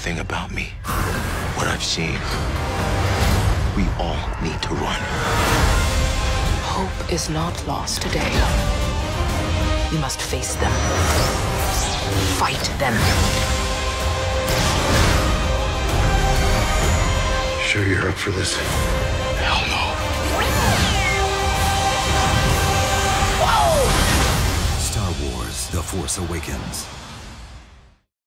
everything about me, what I've seen. We all need to run. Hope is not lost today. We must face them. Fight them. Sure you're up for this? Hell no. Star Wars: The Force Awakens.